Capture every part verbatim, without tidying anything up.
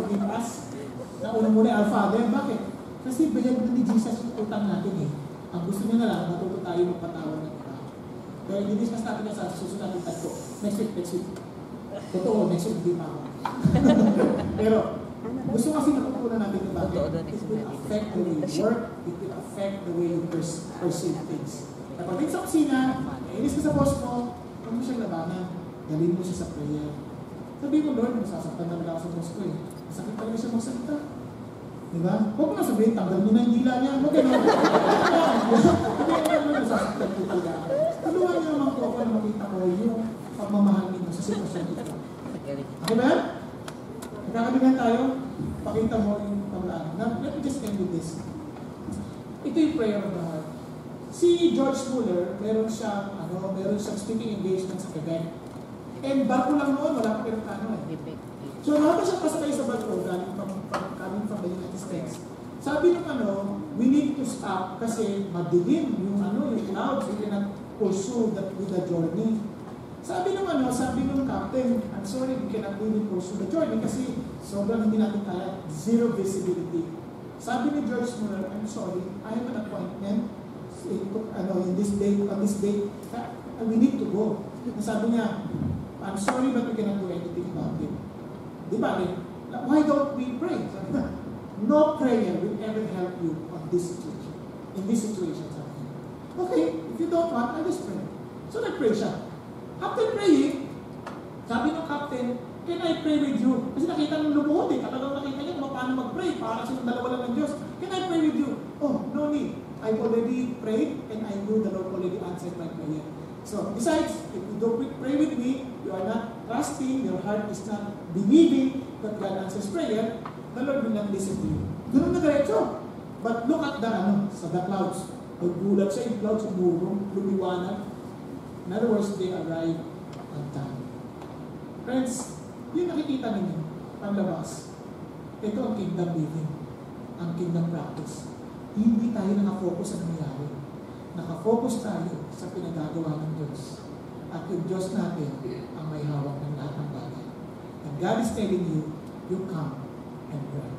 forgive us. Nauna muna yung our Father. Bakit? Kasi bayad na ni Jesus yung utang natin eh. Ang gusto niya na lang, matuto tayo magpatawad ng iba. Kaya i-discuss natin na sa susunod natin tatlo. Next week, next week. Totoo, next week, hindi pa ako. Pero, gusto kasi natutunan natin yung bakit. It will affect the way you work, it will affect the way you pers perceive things. Kapag sa kusina, inis ka sa boss mo, huwag mo siyang labanan. Dalhin mo siya sa prayer. Sabi mo, Lord, masasaktan naman ako sa boss ko eh. Masakit talaga siya magsalita. Diba? Huwag mo na sabihin, tanggal mo na yung dila niya. Huwag gano'n. Hindi mo nasasaktan po talaga. Tulungan niyo naman po ako na makita ko yung pagmamahal ninyo sa sitwasyon ito. Okay ba? Nagkakabigan tayo, pakita mo yung pamlaan. Now, let me just end with this. Ito yung prayer of the heart. Si George Muller, meron siyang, ano, meron siyang speaking engagement sa Quebec. And barko lang noon, wala pa pinagkano eh. So, nakita siya pasakay sa barko, galing from, from, coming from the United States. Sabi ng ano, we need to stop kasi madilim yung ano, yung clouds, we cannot pursue that with the journey. Sabi ng ano, sabi ng captain, I'm sorry, we cannot really pursue the journey kasi sobrang hindi natin kaya, zero visibility. Sabi ni George Muller, I'm sorry, I have an appointment in, ano, in this date, on this date, we need to go. Sabi niya, I'm sorry but we cannot do anything about it. Di ba? Why don't we pray? Sabi niya, no prayer will ever help you on this situation. In this situation, sabi niya. Okay, if you don't want, I'll just pray. So nag-pray siya. After praying, sabi ng captain, can I pray with you? Kasi nakita ng lumuhod eh. Talagang nakita niya kung paano mag-pray. Para silang dalawa lang ng Diyos. Can I pray with you? Oh, no need. I've already prayed and I knew the Lord already answered my prayer. So, besides, if you don't pray with me, you are not trusting, your heart is not believing that God answers prayer, the Lord will not listen to you. Ganun na diretso. But look at the, ano, sa the clouds. Nagbulat siya yung clouds, umurong, lumiwanag. In other words, they arrive on time. Friends, yung nakikita ninyo, panlabas, ito ang kingdom living, ang kingdom practice. Hindi tayo nakafocus sa nangyayari. Nakafocus tayo sa pinagagawa ng Diyos. At yung Diyos natin ang may hawak ng lahat ng bagay. And God is telling you, you come and pray.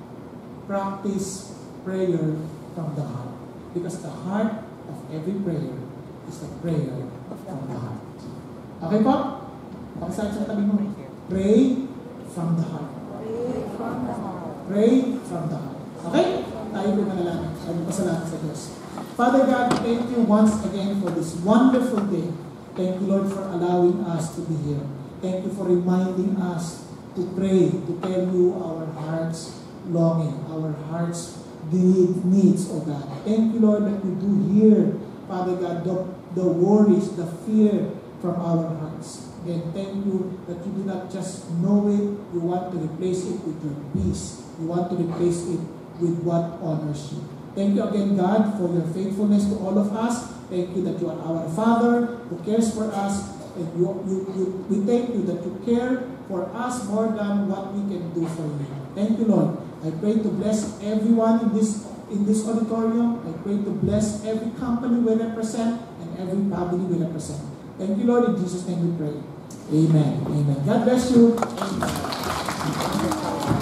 Practice prayer from the heart. Because the heart of every prayer is the prayer from the heart. Okay po? Pakisabi sa tabi mo. Pray from the heart. Pray from the heart. Pray from the heart. Okay? Tayo po manalangin. Tayo pasalamat sa Diyos. Father God, thank you once again for this wonderful day. Thank you, Lord, for allowing us to be here. Thank you for reminding us to pray, to tell you our heart's longing, our heart's needs, oh God. Thank you, Lord, that we do hear, Father God, the, the worries, the fear from our hearts. Again, thank you that you do not just know it, you want to replace it with your peace. You want to replace it with what honors you. Thank you again, God, for your faithfulness to all of us. Thank you that you are our Father who cares for us. And you, you, you, we thank you that you care for us more than what we can do for you. Thank you, Lord. I pray to bless everyone in this, in this auditorium. I pray to bless every company we represent and every family we represent. Thank you, Lord. In Jesus' name we pray. Amen. Amen. God bless you. Amen.